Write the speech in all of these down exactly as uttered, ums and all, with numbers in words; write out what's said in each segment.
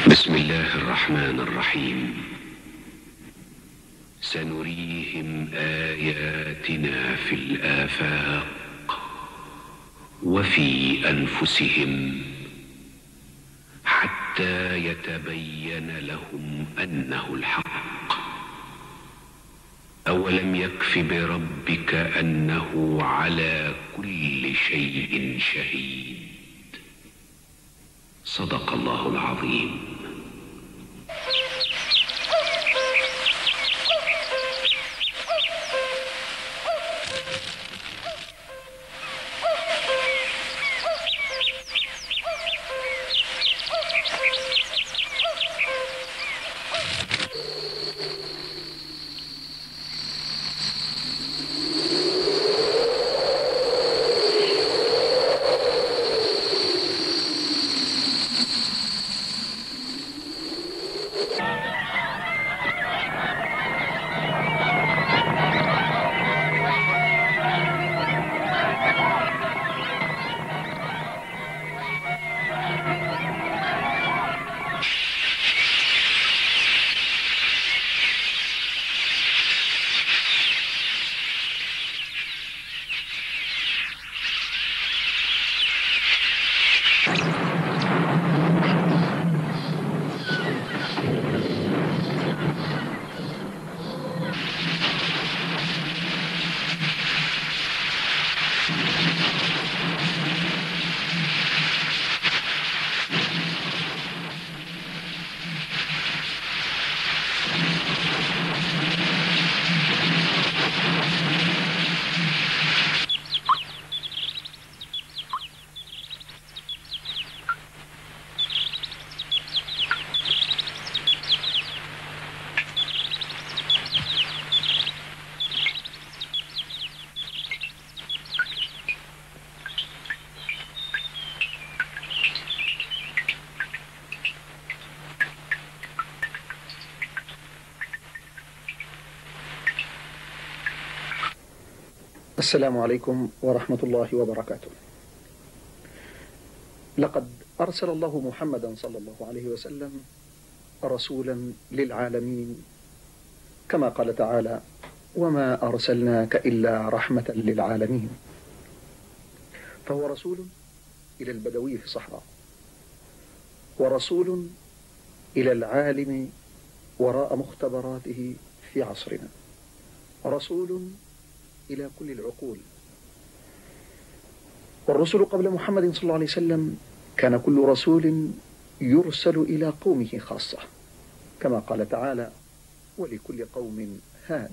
بسم الله الرحمن الرحيم. سنريهم آياتنا في الآفاق وفي أنفسهم حتى يتبين لهم أنه الحق. أولم يكف بربك أنه على كل شيء شهيد. صدق الله العظيم. السلام عليكم ورحمة الله وبركاته. لقد أرسل الله محمدا صلى الله عليه وسلم رسولا للعالمين، كما قال تعالى: وما أرسلناك إلا رحمة للعالمين. فهو رسول إلى البدوي في الصحراء، ورسول إلى العالم وراء مختبراته في عصرنا، رسول إلى كل العقول. والرسل قبل محمد صلى الله عليه وسلم كان كل رسول يرسل إلى قومه خاصة، كما قال تعالى: ولكل قوم هاد.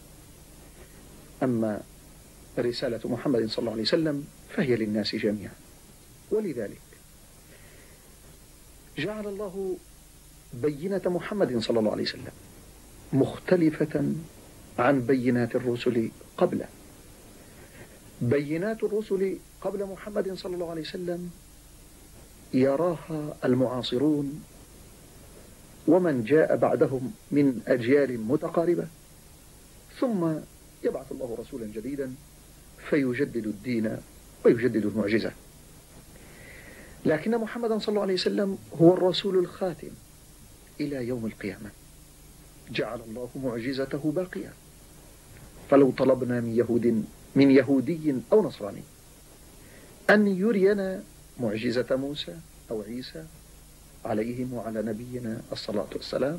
أما رسالة محمد صلى الله عليه وسلم فهي للناس جميعا، ولذلك جعل الله بينة محمد صلى الله عليه وسلم مختلفة عن بينات الرسل قبله. بينات الرسل قبل محمد صلى الله عليه وسلم يراها المعاصرون ومن جاء بعدهم من أجيال متقاربة، ثم يبعث الله رسولا جديدا فيجدد الدين ويجدد المعجزة. لكن محمدا صلى الله عليه وسلم هو الرسول الخاتم إلى يوم القيامة. جعل الله معجزته باقية. فلو طلبنا من يهود من يهودي أو نصراني أن يرينا معجزة موسى أو عيسى عليهم وعلى نبينا الصلاة والسلام،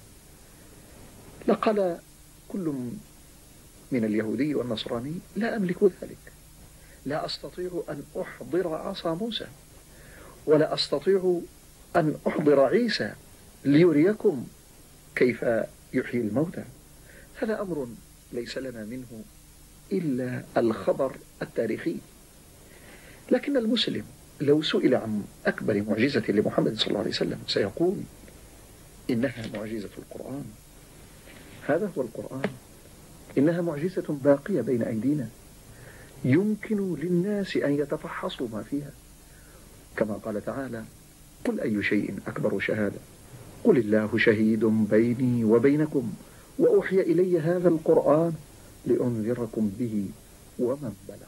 لقال كل من اليهودي والنصراني: لا أملك ذلك، لا أستطيع أن أحضر عصا موسى، ولا أستطيع أن أحضر عيسى ليريكم كيف يحيي الموتى. هذا أمر ليس لنا منه إلا الخبر التاريخي. لكن المسلم لو سئل عن أكبر معجزة لمحمد صلى الله عليه وسلم سيقول: إنها معجزة القرآن. هذا هو القرآن. إنها معجزة باقية بين أيدينا، يمكن للناس أن يتفحصوا ما فيها، كما قال تعالى: قل أي شيء أكبر شهادة قل الله شهيد بيني وبينكم وأوحي إلي هذا القرآن لأنذركم به ومن بلغ.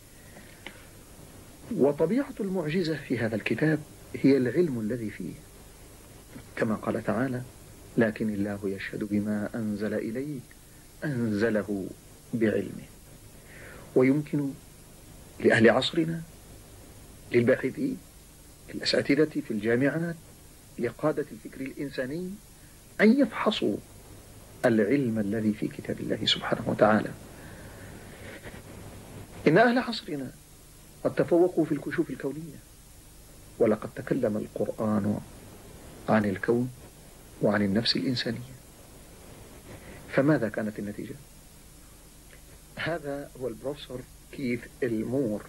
وطبيعة المعجزة في هذا الكتاب هي العلم الذي فيه، كما قال تعالى: لكن الله يشهد بما أنزل إليك أنزله بعلمه. ويمكن لأهل عصرنا، للباحثين، للأساتذة في الجامعات، لقادة الفكر الإنساني، أن يفحصوا العلم الذي في كتاب الله سبحانه وتعالى. إن أهل عصرنا قد تفوقوا في الكشوف الكونية، ولقد تكلم القرآن عن الكون وعن النفس الإنسانية. فماذا كانت النتيجة؟ هذا هو البروفيسور كيث إلمور،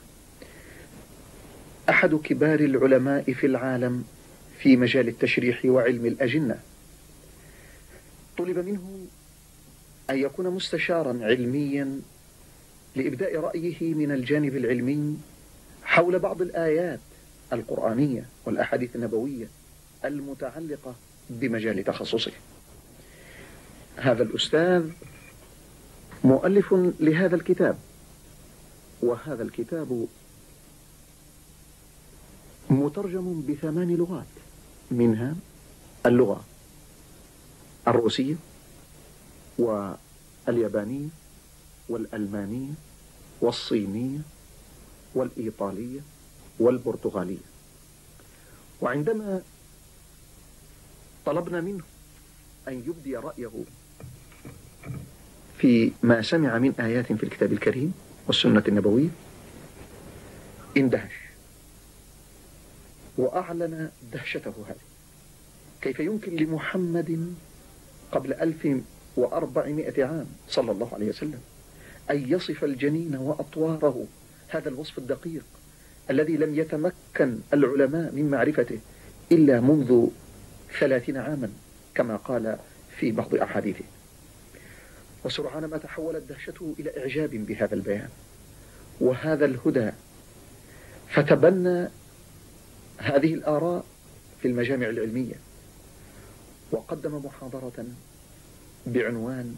أحد كبار العلماء في العالم في مجال التشريح وعلم الأجنة. طلب منه أن يكون مستشارا علميا لإبداء رأيه من الجانب العلمي حول بعض الآيات القرآنية والأحاديث النبوية المتعلقة بمجال تخصصه. هذا الأستاذ مؤلف لهذا الكتاب، وهذا الكتاب مترجم بثمان لغات، منها اللغة الروسية واليابانية والألمانية والصينية والإيطالية والبرتغالية. وعندما طلبنا منه أن يبدي رأيه في ما سمع من آيات في الكتاب الكريم والسنة النبوية، اندهش وأعلن دهشته هذه. كيف يمكن لمحمد قبل ألف وأربعمائة عام صلى الله عليه وسلم أن يصف الجنين وأطواره هذا الوصف الدقيق الذي لم يتمكن العلماء من معرفته إلا منذ ثلاثين عاما كما قال في بعض أحاديثه؟ وسرعان ما تحولت دهشته إلى إعجاب بهذا البيان وهذا الهدى، فتبنى هذه الآراء في المجامع العلمية، وقدم محاضرة بعنوان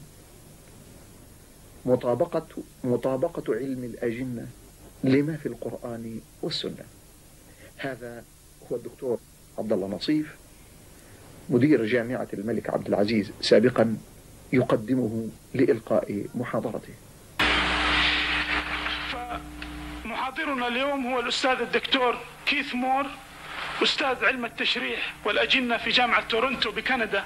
مطابقة مطابقة علم الأجنة لما في القرآن والسنة. هذا هو الدكتور عبد الله نصيف، مدير جامعة الملك عبد العزيز سابقا، يقدمه لإلقاء محاضرته. فمحاضرنا اليوم هو الأستاذ الدكتور كيث مور، أستاذ علم التشريح والأجنة في جامعة تورنتو بكندا،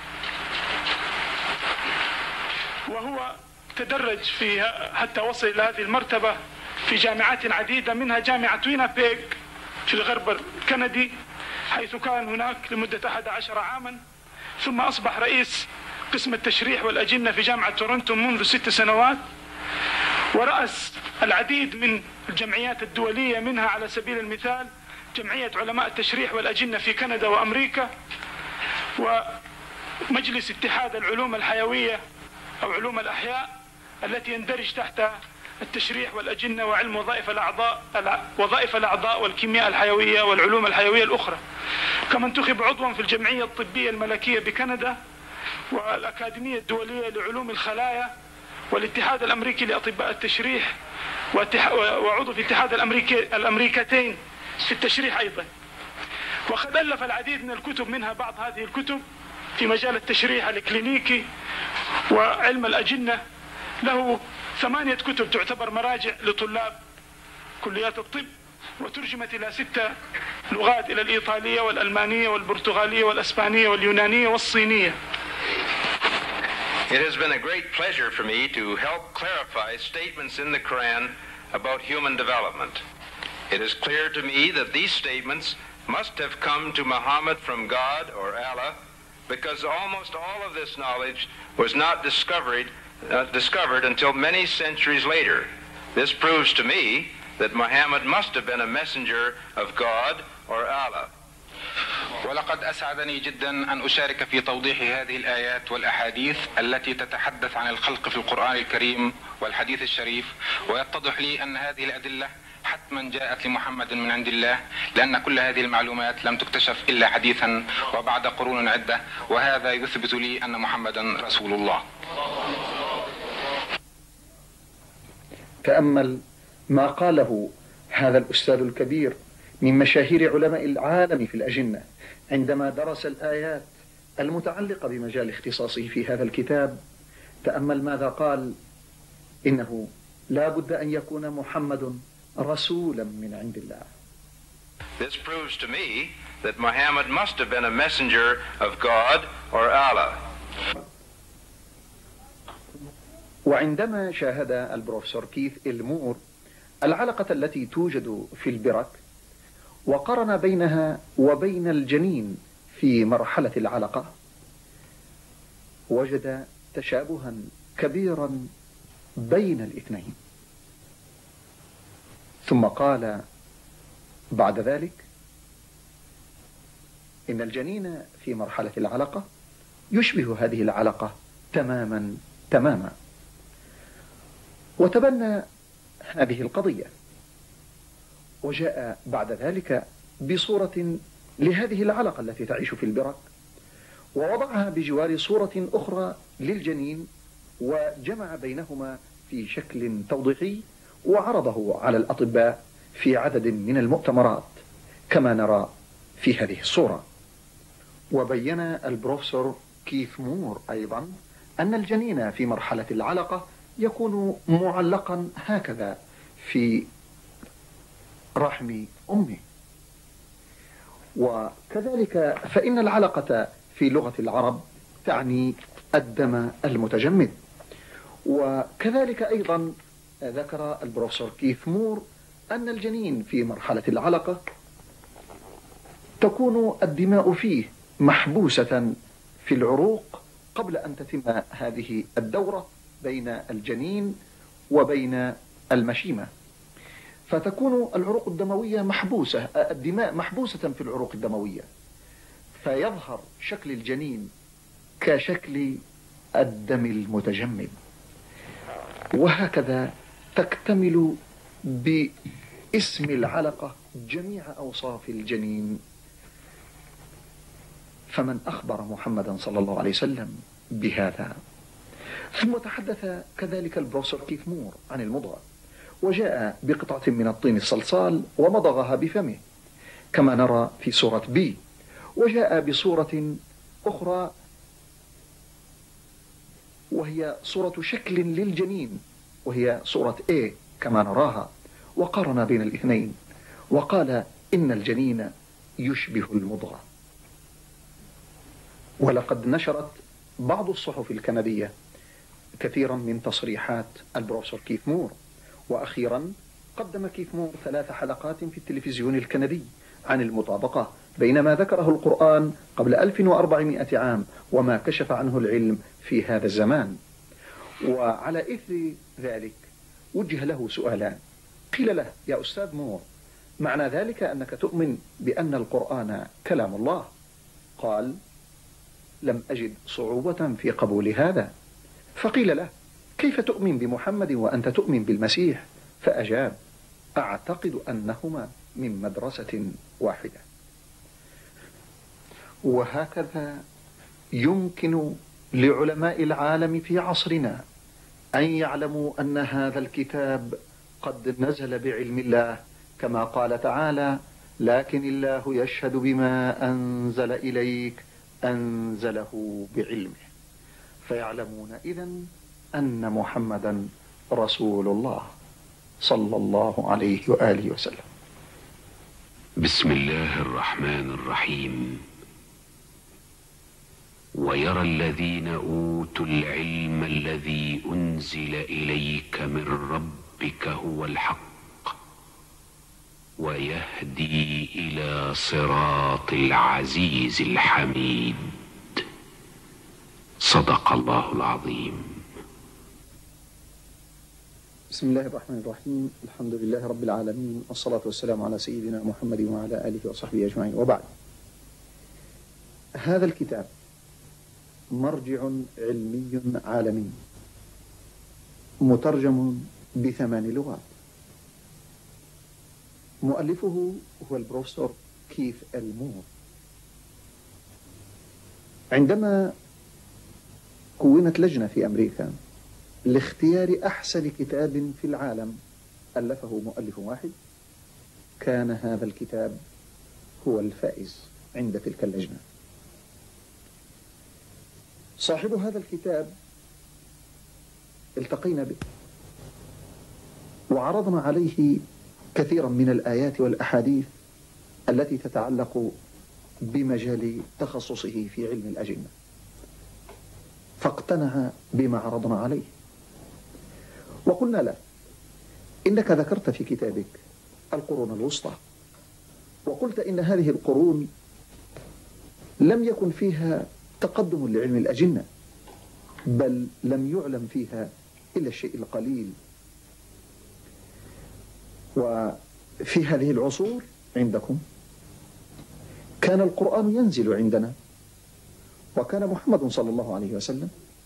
وهو تدرج في حتى وصل إلى هذه المرتبة في جامعات عديدة، منها جامعة وينابيغ في الغرب الكندي، حيث كان هناك لمدة أحد عشر عاما، ثم أصبح رئيس قسم التشريح والأجنة في جامعة تورنتو منذ ست سنوات، ورأس العديد من الجمعيات الدولية، منها على سبيل المثال جمعية علماء التشريح والأجنة في كندا وأمريكا، ومجلس اتحاد العلوم الحيوية أو علوم الأحياء التي يندرج تحت التشريح والأجنة وعلم وظائف الأعضاء وظائف الأعضاء والكيمياء الحيوية والعلوم الحيوية الأخرى. كما انتخب عضوا في الجمعية الطبية الملكية بكندا والأكاديمية الدولية لعلوم الخلايا والاتحاد الأمريكي لأطباء التشريح، وعضو في اتحاد الأمريكي الأمريكتين في التشريح أيضا. وقد ألف العديد من الكتب، منها بعض هذه الكتب في مجال التشريح الكلينيكي وعلم الأجنة. له ثمانية كتب تعتبر مراجع لطلاب كليات الطب، وترجمت إلى ستة لغات، إلى الإيطالية والألمانية والبرتغالية والأسبانية واليونانية والصينية. It has been a great pleasure for me to help clarify statements in the Quran about human development. It is clear to me that these statements must have come to Muhammad from God or Allah, because almost all of this knowledge was not discovered, uh, discovered until many centuries later. This proves to me that Muhammad must have been a messenger of God or Allah. ولقد أسعدني جدا أن أشارك في توضيح هذه الآيات والأحاديث التي تتحدث عن الخلق في القرآن الكريم والحديث الشريف، ويتضح لي أن هذه الأدلة حتما جاءت لمحمد من عند الله، لأن كل هذه المعلومات لم تكتشف إلا حديثا وبعد قرون عدة، وهذا يثبت لي أن محمدا رسول الله. تأمل ما قاله هذا الأستاذ الكبير من مشاهير علماء العالم في الأجنة عندما درس الآيات المتعلقة بمجال اختصاصه في هذا الكتاب. تأمل ماذا قال: إنه لا بد أن يكون محمد رسولا من عند الله. This proves to me that Muhammad must have been a messenger of God or Allah. وعندما شاهد البروفيسور كيث إلمور العلقة التي توجد في البرك وقارن بينها وبين الجنين في مرحلة العلقة، وجد تشابها كبيرا بين الاثنين. ثم قال بعد ذلك إن الجنين في مرحلة العلقة يشبه هذه العلقة تماما تماما، وتبنى هذه القضية، وجاء بعد ذلك بصورة لهذه العلقة التي تعيش في البرك، ووضعها بجوار صورة أخرى للجنين، وجمع بينهما في شكل توضيحي، وعرضه على الأطباء في عدد من المؤتمرات كما نرى في هذه الصورة. وبين البروفيسور كيث مور أيضا أن الجنين في مرحلة العلقة يكون معلقا هكذا في رحم أمه. وكذلك فإن العلقة في لغة العرب تعني الدم المتجمد. وكذلك أيضا ذكر البروفيسور كيث مور أن الجنين في مرحلة العلقة تكون الدماء فيه محبوسة في العروق قبل أن تتم هذه الدورة بين الجنين وبين المشيمة، فتكون العروق الدموية محبوسة، الدماء محبوسة في العروق الدموية، فيظهر شكل الجنين كشكل الدم المتجمد. وهكذا تكتمل باسم العلقة جميع أوصاف الجنين. فمن أخبر محمدا صلى الله عليه وسلم بهذا؟ ثم تحدث كذلك البروفيسور كيث مور عن المضغة، وجاء بقطعة من الطين الصلصال ومضغها بفمه كما نرى في صورة بي، وجاء بصورة أخرى وهي صورة شكل للجنين وهي صورة A كما نراها، وقارن بين الاثنين وقال إن الجنين يشبه المضغة. ولقد نشرت بعض الصحف الكندية كثيرا من تصريحات البروفيسور كيث مور، وأخيرا قدم كيث مور ثلاث حلقات في التلفزيون الكندي عن المطابقة بين ما ذكره القرآن قبل ألف وأربعمائة عام وما كشف عنه العلم في هذا الزمان. وعلى إثر ذلك وجه له سؤالان. قيل له: يا أستاذ مور، معنى ذلك أنك تؤمن بأن القرآن كلام الله؟ قال: لم أجد صعوبة في قبول هذا. فقيل له: كيف تؤمن بمحمد وأنت تؤمن بالمسيح؟ فأجاب: أعتقد أنهما من مدرسة واحدة. وهكذا يمكن لعلماء العالم في عصرنا أن يعلموا أن هذا الكتاب قد نزل بعلم الله، كما قال تعالى: لكن الله يشهد بما أنزل إليك أنزله بعلمه. فيعلمون إذن أن محمدا رسول الله صلى الله عليه وآله وسلم. بسم الله الرحمن الرحيم. ويرى الذين أوتوا العلم الذي أنزل إليك من ربك هو الحق ويهدي إلى صراط العزيز الحميد. صدق الله العظيم. بسم الله الرحمن الرحيم. الحمد لله رب العالمين، والصلاة والسلام على سيدنا محمد وعلى آله وصحبه أجمعين، وبعد. هذا الكتاب مرجع علمي عالمي مترجم بثمان لغات. مؤلفه هو البروفيسور كيث إلمور. عندما كونت لجنة في أمريكا لاختيار أحسن كتاب في العالم ألفه مؤلف واحد، كان هذا الكتاب هو الفائز عند تلك اللجنة. صاحب هذا الكتاب التقينا به وعرضنا عليه كثيرا من الآيات والأحاديث التي تتعلق بمجال تخصصه في علم الأجنة، فاقتنع بما عرضنا عليه. وقلنا له: إنك ذكرت في كتابك القرون الوسطى، وقلت إن هذه القرون لم يكن فيها تقدم لعلم الأجنة، بل لم يعلم فيها إلا الشيء القليل. وفي هذه العصور عندكم كان القرآن ينزل عندنا، وكان محمد صلى الله عليه وسلم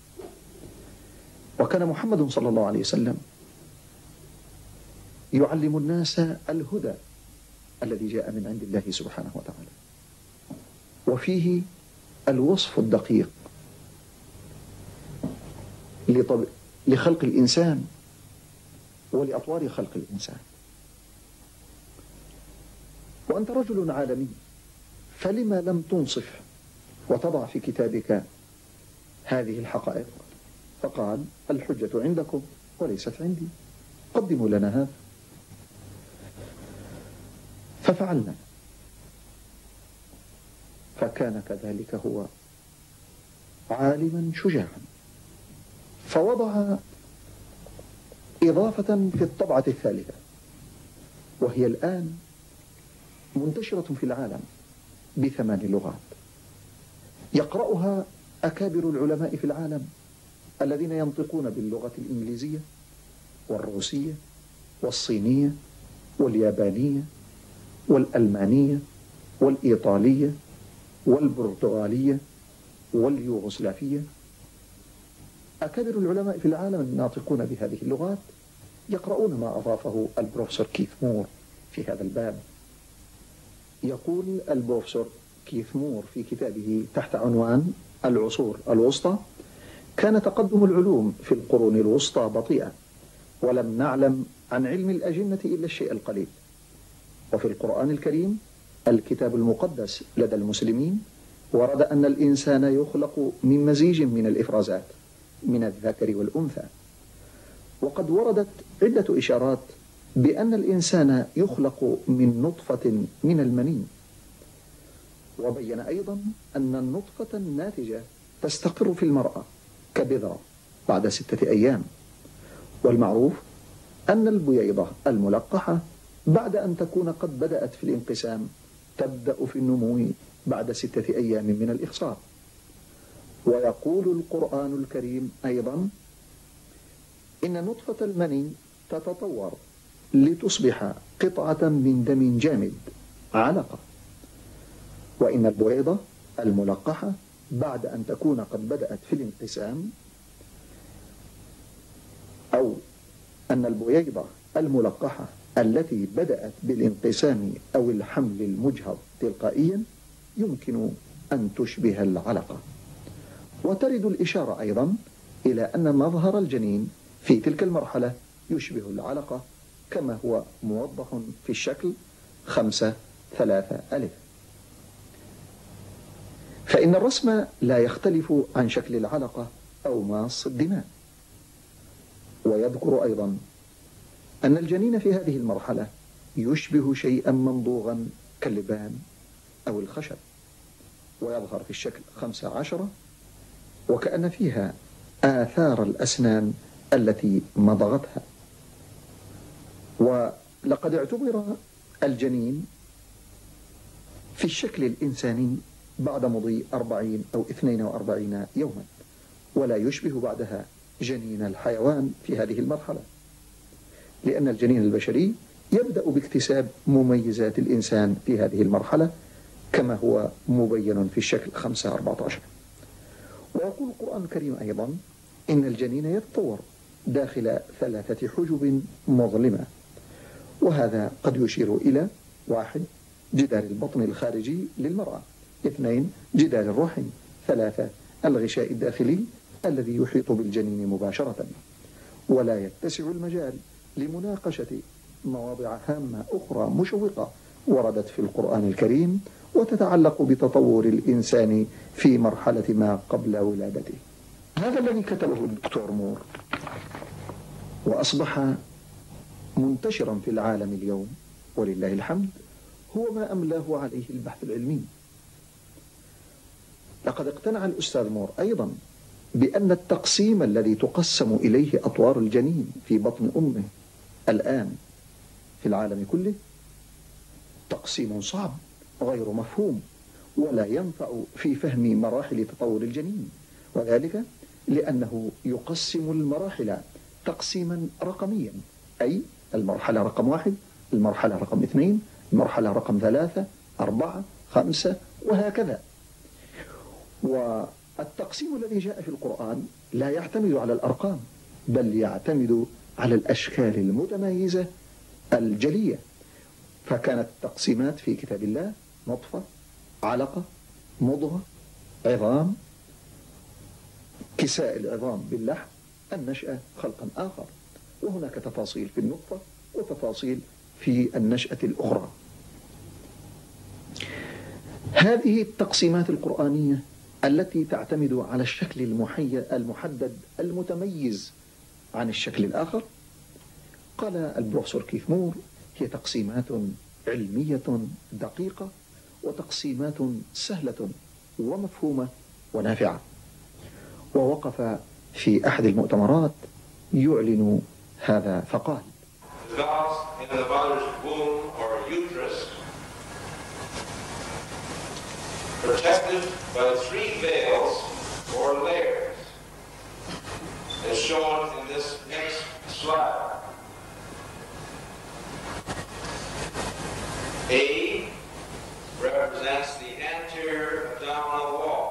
وكان محمد صلى الله عليه وسلم يعلم الناس الهدى الذي جاء من عند الله سبحانه وتعالى، وفيه الوصف الدقيق لخلق الإنسان ولأطوار خلق الإنسان. وأنت رجل عالمي، فلما لم تنصف وتضع في كتابك هذه الحقائق؟ فقال: الحجة عندكم وليست عندي، قدموا لنا هذا. ففعلنا، فكان كذلك هو عالما شجاعا، فوضع إضافة في الطبعة الثالثة، وهي الآن منتشرة في العالم بثمان لغات، يقرأها أكابر العلماء في العالم الذين ينطقون باللغة الإنجليزية والروسية والصينية واليابانية والألمانية والإيطالية والبرتغالية واليوغوسلافية. أكابر العلماء في العالم الناطقون بهذه اللغات يقرؤون ما أضافه البروفيسور كيث مور في هذا الباب. يقول البروفيسور كيث مور في كتابه تحت عنوان العصور الوسطى: كان تقدم العلوم في القرون الوسطى بطيئا، ولم نعلم عن علم الأجنة إلا الشيء القليل. وفي القرآن الكريم الكتاب المقدس لدى المسلمين ورد أن الإنسان يخلق من مزيج من الإفرازات من الذكر والأنثى، وقد وردت عدة إشارات بأن الإنسان يخلق من نطفة من المني. وبين أيضا أن النطفة الناتجة تستقر في المرأة كبذرة بعد ستة أيام، والمعروف أن البييضة الملقحة بعد أن تكون قد بدأت في الانقسام تبدأ في النمو بعد ستة أيام من الإخصاب. ويقول القرآن الكريم أيضا: إن نطفة المني تتطور لتصبح قطعة من دم جامد علقة، وإن البويضة الملقحة بعد أن تكون قد بدأت في الانقسام، أو أن البويضة الملقحة التي بدأت بالانقسام أو الحمل المجهض تلقائيا يمكن أن تشبه العلقة. وترد الإشارة أيضا إلى أن مظهر الجنين في تلك المرحلة يشبه العلقة كما هو موضح في الشكل خمسة ثلاثة ألف. فإن الرسم لا يختلف عن شكل العلقة أو ماص الدماء. ويذكر أيضا أن الجنين في هذه المرحلة يشبه شيئا ممضوغا كاللبان أو الخشب، ويظهر في الشكل خمسة عشرة وكأن فيها آثار الأسنان التي مضغتها. ولقد اعتبر الجنين في الشكل الإنساني بعد مضي أربعين أو اثنين وأربعين يوما، ولا يشبه بعدها جنين الحيوان في هذه المرحلة، لأن الجنين البشري يبدأ باكتساب مميزات الإنسان في هذه المرحلة كما هو مبين في الشكل خمسة أربعة عشر. ويقول القرآن الكريم أيضا: إن الجنين يتطور داخل ثلاثة حجب مظلمة، وهذا قد يشير إلى: واحد، جدار البطن الخارجي للمرأة، اثنين، جدار الرحم، ثلاثة، الغشاء الداخلي الذي يحيط بالجنين مباشرة. ولا يتسع المجال لمناقشة مواضع هامة أخرى مشوقة وردت في القرآن الكريم وتتعلق بتطور الإنسان في مرحلة ما قبل ولادته. هذا الذي كتبه الدكتور مور وأصبح منتشرا في العالم اليوم ولله الحمد هو ما أملاه عليه البحث العلمي. لقد اقتنع الأستاذ مور أيضا بأن التقسيم الذي تقسم إليه أطوار الجنين في بطن أمه الآن في العالم كله تقسيم صعب غير مفهوم ولا ينفع في فهم مراحل تطور الجنين، وذلك لأنه يقسم المراحل تقسيما رقميا، أي المرحلة رقم واحد، المرحلة رقم اثنين، المرحلة رقم ثلاثة، أربعة، خمسة، وهكذا. والتقسيم الذي جاء في القرآن لا يعتمد على الأرقام بل يعتمد على الأشكال المتميزة الجلية. فكانت التقسيمات في كتاب الله نطفة، علقة، مضغة، عظام، كساء العظام باللحم، النشأة خلقا آخر، وهناك تفاصيل في النطفة وتفاصيل في النشأة الأخرى. هذه التقسيمات القرآنية التي تعتمد على الشكل المحدد المتميز عن الشكل الآخر، قال البروفيسور كيث مور هي تقسيمات علمية دقيقة وتقسيمات سهلة ومفهومة ونافعة. ووقف في أحد المؤتمرات يعلن هذا فقال: protected by three veils or layers, as shown in this next slide. A represents the anterior abdominal wall.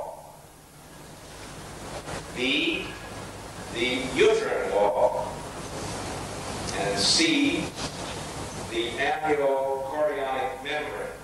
B, the uterine wall. And C, the amniochorionic membrane.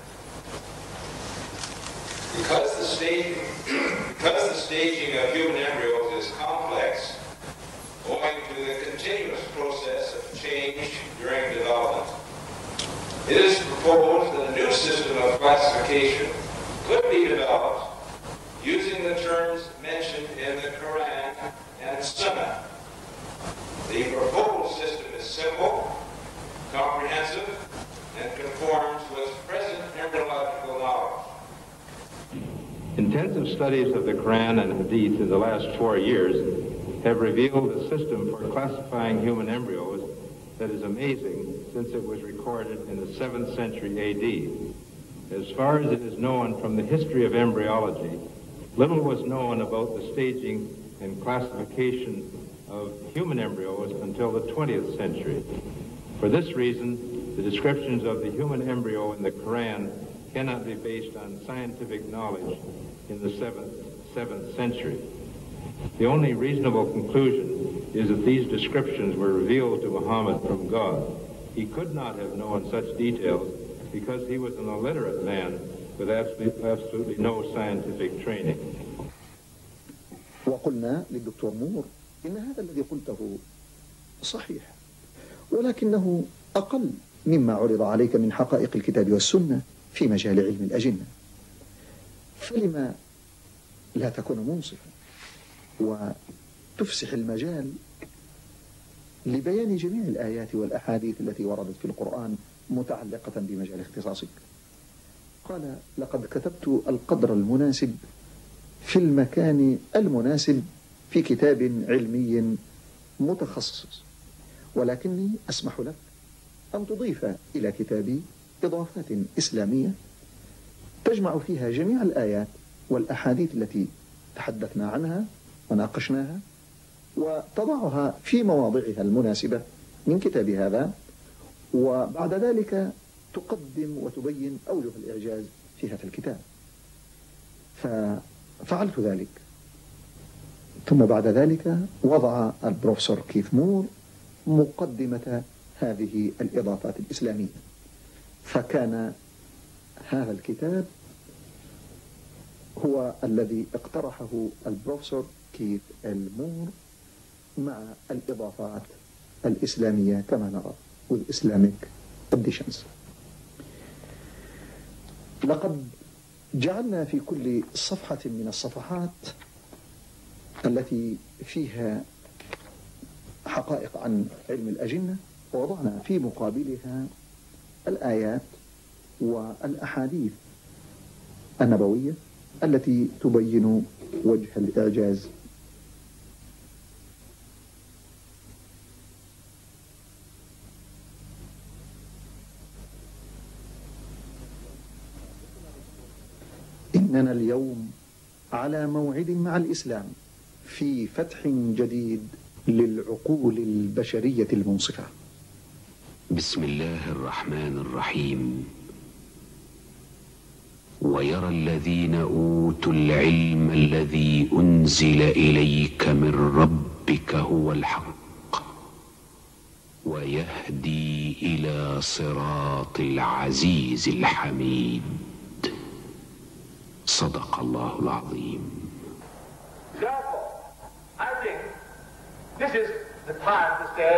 Because the staging, because the staging of human embryos is complex, owing to the continuous process of change during development, it is proposed that a new system of classification could be developed using the terms mentioned in the Quran and Sunnah. The proposed system is simple, comprehensive, and conforms with present embryological knowledge. Intensive studies of the Quran and Hadith in the last four years have revealed a system for classifying human embryos that is amazing since it was recorded in the seventh century A D. As far as it is known from the history of embryology, little was known about the staging and classification of human embryos until the twentieth century. For this reason, the descriptions of the human embryo in the Quran cannot be based on scientific knowledge in the seventh, seventh century. The only reasonable conclusion is that these descriptions were revealed to Muhammad from God. He could not have known such details because he was an illiterate man with absolutely, absolutely no scientific training. وقلنا للدكتور مور إن هذا الذي قلته صحيح، ولكنه أقل مما عرض عليك من حقائق الكتاب والسنة في مجال علم الأجنة. فلما لا تكون منصفا وتفسح المجال لبيان جميع الآيات والأحاديث التي وردت في القرآن متعلقة بمجال اختصاصك؟ قال: لقد كتبت القدر المناسب في المكان المناسب في كتاب علمي متخصص، ولكني أسمح لك أن تضيف إلى كتابي إضافات إسلامية تجمع فيها جميع الآيات والأحاديث التي تحدثنا عنها وناقشناها، وتضعها في مواضعها المناسبة من كتاب هذا، وبعد ذلك تقدم وتبين أوجه الإعجاز في هذا الكتاب. ففعلت ذلك، ثم بعد ذلك وضع البروفيسور كيث مور مقدمة هذه الإضافات الإسلامية، فكان هذا الكتاب هو الذي اقترحه البروفيسور كيث مور مع الإضافات الإسلامية كما نرى with Islamic additions. لقد جعلنا في كل صفحة من الصفحات التي فيها حقائق عن علم الأجنة ووضعنا في مقابلها الآيات والأحاديث النبوية التي تبين وجه الإعجاز. إننا اليوم على موعد مع الإسلام في فتح جديد للعقول البشرية المنصفة. بسم الله الرحمن الرحيم. ويرى الذين أوتوا العلم الذي أنزل إليك من ربك هو الحق ويهدي إلى صراط العزيز الحميد. صدق الله العظيم. Therefore, I think this is the time to say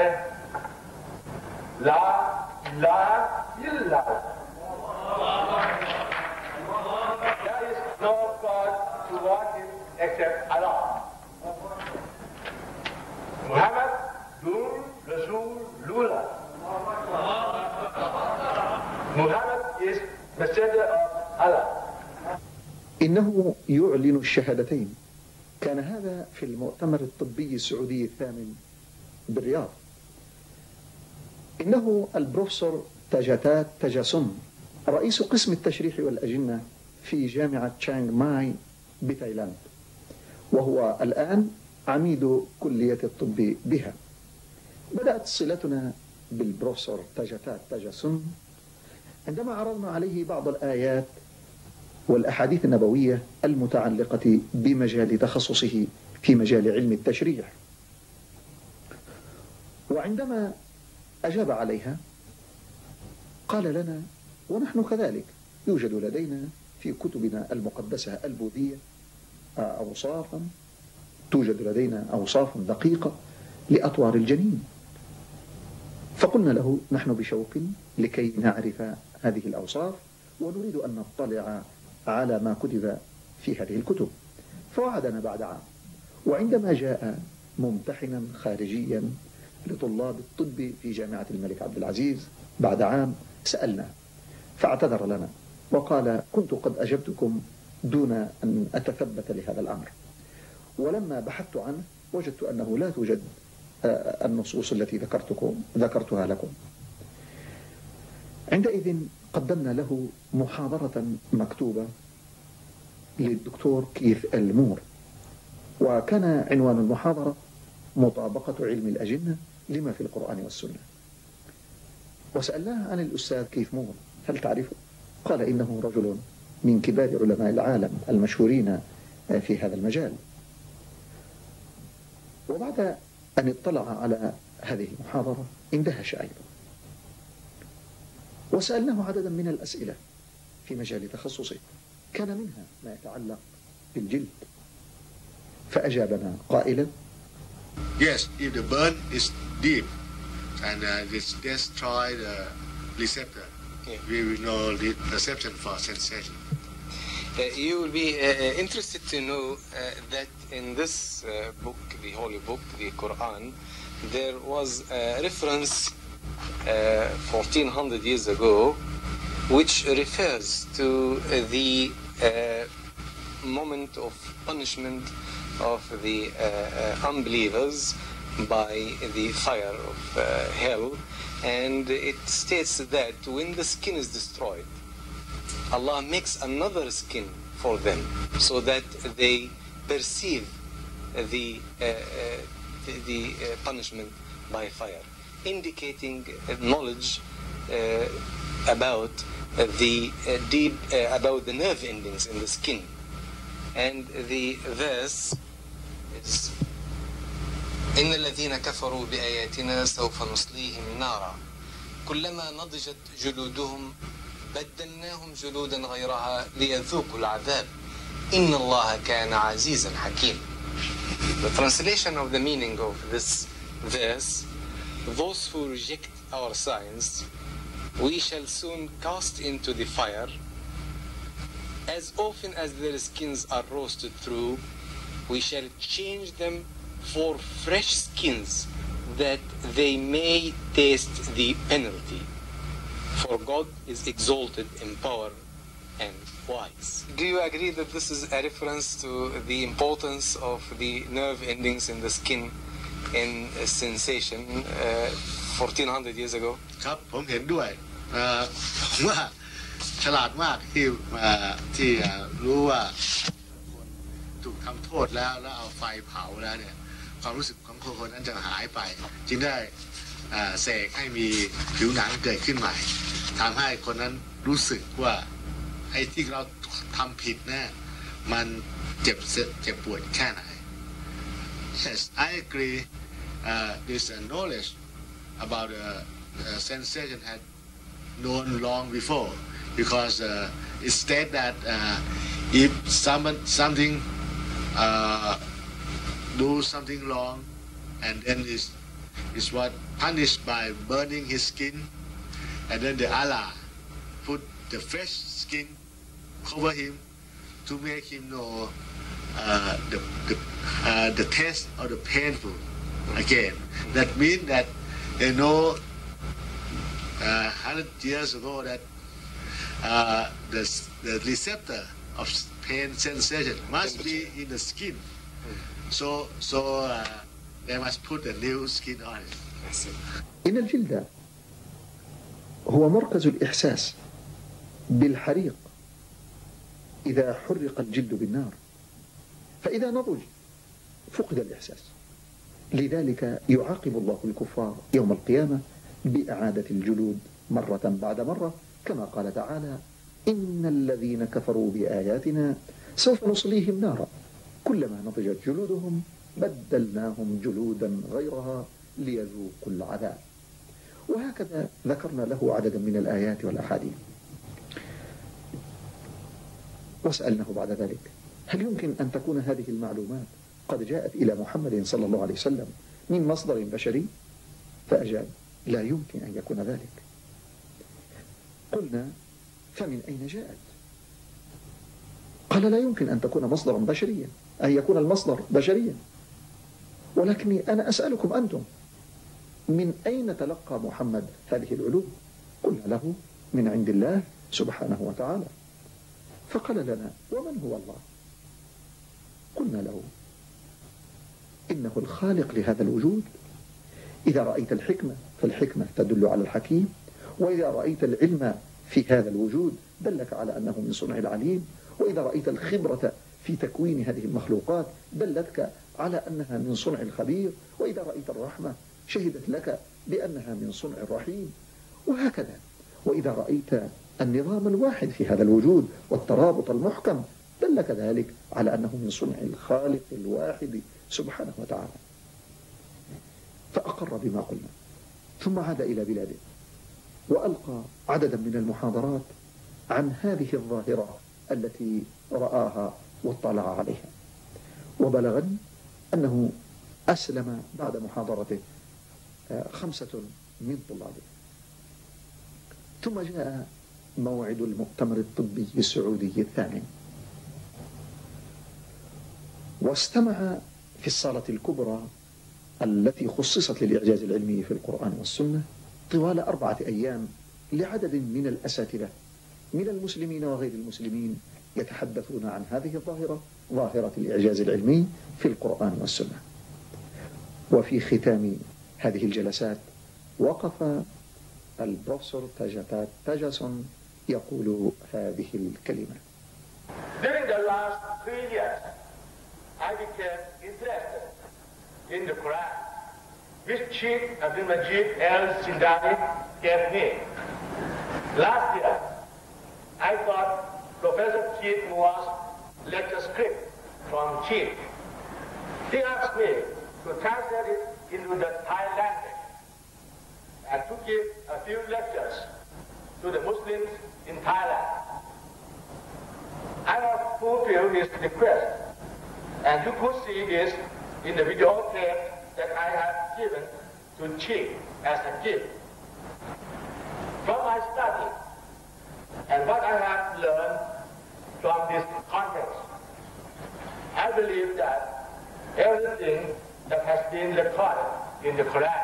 La ilaha illallah. There is no God to worship except Allah. Muhammad Dun Rasulullah. Muhammad is messenger of Allah. إنه يعلن الشهادتين. كان هذا في المؤتمر الطبي السعودي الثامن بالرياض. إنه البروفيسور تاجاتات تاجاسون رئيس قسم التشريح والأجنة في جامعة تشانغ ماي بتايلاند، وهو الآن عميد كلية الطب بها. بدأت صلتنا بالبروفيسور تاجاتات تاجاسون عندما عرضنا عليه بعض الآيات والأحاديث النبوية المتعلقة بمجال تخصصه في مجال علم التشريح. وعندما أجاب عليها قال لنا: ونحن كذلك يوجد لدينا في كتبنا المقدسة البوذية أوصافا، توجد لدينا أوصاف دقيقة لأطوار الجنين. فقلنا له: نحن بشوق لكي نعرف هذه الأوصاف ونريد أن نطلع على ما كتب في هذه الكتب. فوعدنا بعد عام، وعندما جاء ممتحنا خارجيا لطلاب الطب في جامعة الملك عبد العزيز بعد عام سألنا، فاعتذر لنا وقال: كنت قد أجبتكم دون أن أتثبت لهذا الأمر، ولما بحثت عنه وجدت أنه لا توجد النصوص التي ذكرتكم ذكرتها لكم. عندئذ قدمنا له محاضرة مكتوبة للدكتور كيث المور، وكان عنوان المحاضرة مطابقة علم الأجنة لما في القرآن والسنة. وسألناه عن الأستاذ كيث مور: هل تعرفه؟ قال: إنه رجل من كبار علماء العالم المشهورين في هذا المجال. وبعد أن اطلع على هذه المحاضرة اندهش أيضا، وسألناه عددا من الأسئلة في مجال تخصصه، كان منها ما يتعلق بالجلد، فأجابنا قائلا: Yes, if the burn is deep and uh, this destroy the receptor, yeah. we will know the perception for sensation. Uh, you will be uh, interested to know uh, that in this uh, book, the holy book, the Quran, there was a reference uh, fourteen hundred years ago which refers to uh, the uh, moment of punishment of the uh, uh, unbelievers by the fire of uh, hell, and it states that when the skin is destroyed, Allah makes another skin for them so that they perceive the, uh, uh, the, the uh, punishment by fire, indicating uh, knowledge uh, about uh, the uh, deep, uh, about the nerve endings in the skin. And the verse is إن الذين كفروا بآياتنا سوف نصليهم نارا كلما نضجت جلودهم بدلناهم جلودا غيرها ليذوقوا العذاب إن الله كان عزيزا حكيما. The translation of the meaning of this verse: those who reject our signs we shall soon cast into the fire as often as their skins are roasted through, we shall change them for fresh skins, that they may taste the penalty. For God is exalted in power and wise. Do you agree that this is a reference to the importance of the nerve endings in the skin in sensation uh, fourteen hundred years ago? ครับผมเห็นด้วยเอ่อผมว่าฉลาดมากที่เอ่อที่เอ่อรู้ว่าคนถูกทำโทษแล้วแล้วเอาไฟเผาแล้วเนี่ยความรู้สึกของคนคนนั้นจะหายไปจึงได้เอ่อเสกให้มีผิวหนังเกิดขึ้นใหม่ทำให้คนนั้นรู้สึกว่าไอ้ที่เราทำผิดเนี่ยมันเจ็บเจ็บปวดแค่ไหน Yes, I agree. Uh, this uh, knowledge about the uh, sensation had known long before, because uh, it states that uh, if someone something uh, do something wrong, and then is is what punished by burning his skin, and then the Allah put the fresh skin cover him to make him know uh, the the uh, the taste of the painful again. That means that they know uh, hundred years ago that uh, the the receptor of pain sensation must be in the skin. So so uh, they must put a new skin on it. إن الجلد هو مركز الإحساس بالحريق إذا حرق الجلد بالنار، فإذا نضج فقد الإحساس. لذلك يعاقب الله الكفار يوم القيامة بإعادة الجلود مرة بعد مرة، كما قال تعالى: إن الذين كفروا بآياتنا سوف نصليهم نارا كلما نضجت جلودهم بدلناهم جلودا غيرها ليذوقوا العذاب. وهكذا ذكرنا له عددا من الآيات والأحاديث. وسألناه بعد ذلك: هل يمكن أن تكون هذه المعلومات قد جاءت إلى محمد صلى الله عليه وسلم من مصدر بشري؟ فأجاب: لا يمكن أن يكون ذلك. قلنا: فمن أين جاءت؟ قال: لا يمكن أن تكون مصدرا بشريا، أن يكون المصدر بشريا، ولكني أنا أسألكم أنتم: من أين تلقى محمد هذه العلوم؟ قلنا له: من عند الله سبحانه وتعالى. فقال لنا: ومن هو الله؟ قلنا له: إنه الخالق لهذا الوجود. إذا رأيت الحكمة فالحكمة تدل على الحكيم، وإذا رأيت العلم في هذا الوجود دلك على أنه من صنع العليم، وإذا رأيت الخبرة في تكوين هذه المخلوقات دلتك على أنها من صنع الخبير، وإذا رأيت الرحمة شهدت لك بأنها من صنع الرحيم، وهكذا. وإذا رأيت النظام الواحد في هذا الوجود والترابط المحكم دلك ذلك على أنه من صنع الخالق الواحد سبحانه وتعالى. فأقر بما قلنا، ثم عاد إلى بلاده وألقى عددا من المحاضرات عن هذه الظاهرة التي رآها واطلع عليها. وبلغني أنه أسلم بعد محاضرته خمسة من طلابه. ثم جاء موعد المؤتمر الطبي السعودي الثامن، واستمع في الصالة الكبرى التي خصصت للإعجاز العلمي في القرآن والسنة طوال أربعة أيام لعدد من الأساتذة من المسلمين وغير المسلمين يتحدثون عن هذه الظاهرة، ظاهرة الإعجاز العلمي في القرآن والسنة. وفي ختام هذه الجلسات وقف البروفيسور تاجاتات تاجاسون يقول هذه الكلمة: During the last three years, I became interested in the Quran, which Sheikh Abdul Majid al-Sindani gave me. Last year, I got Professor Chief Muaz lecture script from Chief. He asked me to translate it into the Thai language and to give a few lectures to the Muslims in Thailand. I have fulfilled his request, and you could see this in the video tape that I have given to Chief as a gift. From my study and what I have learned from this conference. I believe that everything that has been recorded in the Quran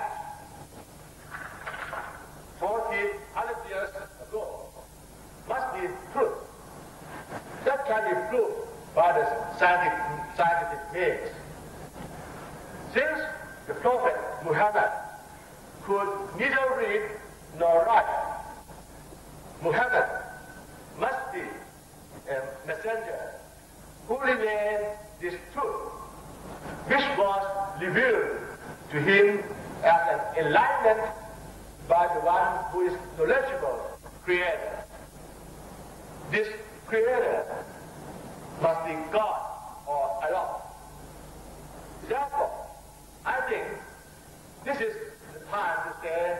fourteen hundred years ago must be true. That can be proved by the scientific, scientific means. Since the Prophet Muhammad could neither read nor write, Muhammad must be a messenger who revealed this truth, which was revealed to him as an enlightenment by the one who is knowledgeable, Creator. This Creator must be God or Allah. Therefore, I think this is the time to say,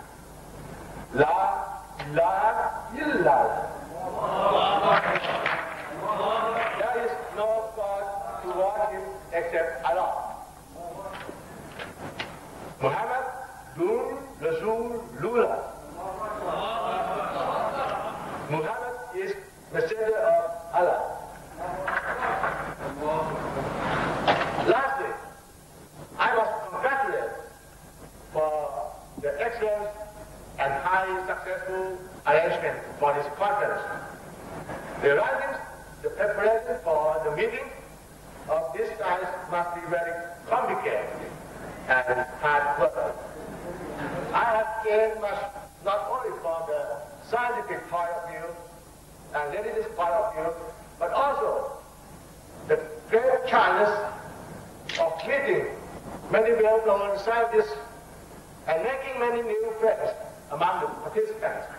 La ilaha illallah. There is no God to worship except Allah. Muhammad Dun Rasul Lula. Muhammad is messenger of Allah. Lastly, I must congratulate for the excellent and highly successful arrangement for this conference. The arrangements, the preparation for the meeting of this size must be very complicated and hard work. I have gained much not only from the scientific point of view and religious point of view, but also the great chance of meeting many well-known scientists and making many new friends among the participants.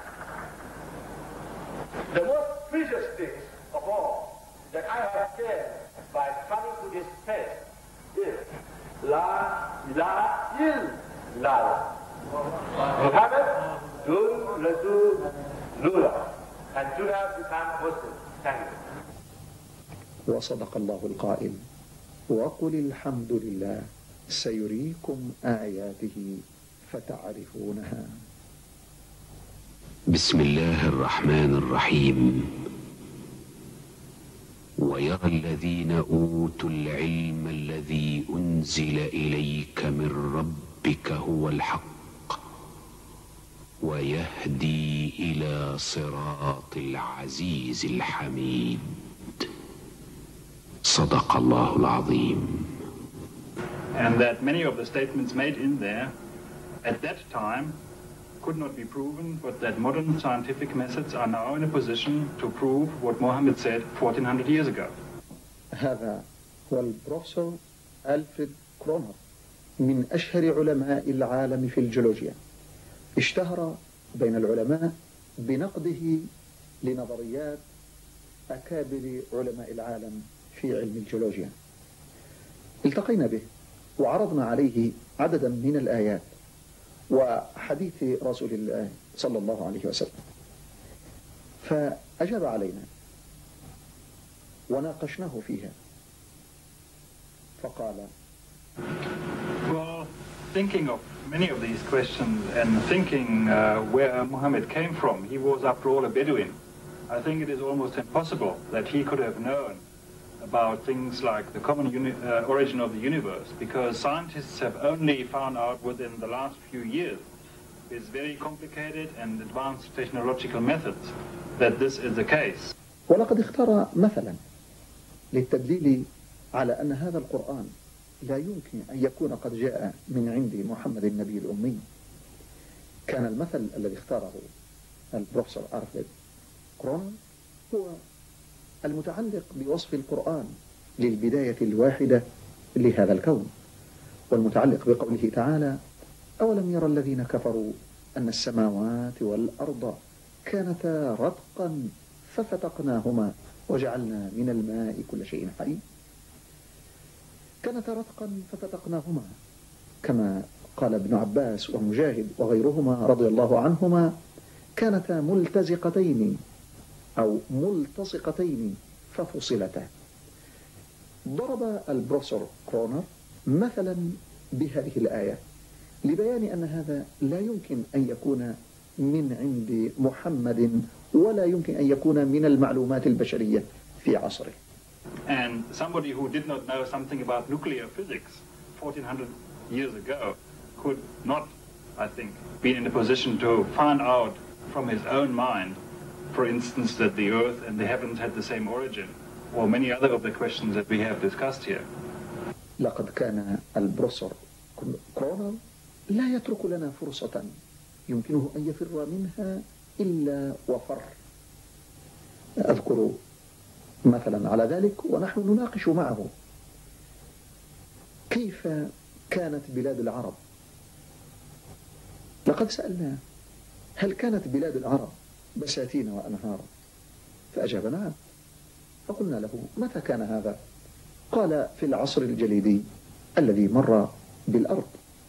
The most precious things of all that I have gained by coming to this place is La ilaha illallah. Muhammad Dun Rasul Lula. And to have become Muslim. Thank you. وصدق الله القائل وقل الحمد لله سيريكم آياته فتعرفونها. بسم الله الرحمن الرحيم. ويرى الذين أوتوا العلم الذي أنزل إليك من ربك هو الحق ويهدي إلى صراط العزيز الحميد. صدق الله العظيم. And that many of the statements made in there at that time could not be proven, but that modern scientific methods are now in a position to prove what Muhammad said fourteen hundred years ago. هذا هو البروفيسور ألفريد كرونر من أشهر علماء العالم في الجيولوجيا. اشتهر بين العلماء بنقده لنظريات أكابر علماء العالم في علم الجيولوجيا. التقينا به وعرضنا عليه عددا من الآيات وحديث رسول الله صلى الله عليه وسلم، فأجاب علينا وناقشناه فيها فقال: Well, thinking of many of these questions and thinking uh, where Muhammad came from, he was after all a Bedouin. I think it is almost impossible that he could have known about things like the common uni uh, origin of the universe, because scientists have only found out within the last few years, with very complicated and advanced technological methods, that this is the case. ولقد اختار مثلا للتدليل على أن هذا القرآن لا يمكن أن يكون قد جاء من عند محمد النبي الأمي. كان المثل الذي اختاره البروفيسور ألفريد كرونر هو المتعلق بوصف القرآن للبداية الواحدة لهذا الكون، والمتعلق بقوله تعالى: أولم يرى الذين كفروا أن السماوات والأرض كانتا رتقا ففتقناهما وجعلنا من الماء كل شيء حي. كانتا رتقا ففتقناهما، كما قال ابن عباس ومجاهد وغيرهما رضي الله عنهما: كانتا ملتزقتين أو ملتصقتين ففصلتا. ضرب البروفيسور كرونر مثلا بهذه الآية لبيان أن هذا لا يمكن أن يكون من عند محمد ولا يمكن أن يكون من المعلومات البشرية في عصره. And somebody who did not know something about nuclear physics fourteen hundred years ago could not, I think, be in a position to find out from his own mind, for instance, that the earth and the heavens had the same origin, or many other of the questions that we have discussed here. لقد كان البروفيسور كرونر لا يترك لنا فرصة يمكنه أن يفر منها إلا وفر. أذكر مثلا على ذلك ونحن نناقش معه كيف كانت بلاد العرب. لقد سألناه هل كانت بلاد العرب بساتين وأنهارا؟ فأجاب نعم. فقلنا له متى كان هذا؟ قال في العصر الجليدي الذي مر بالأرض.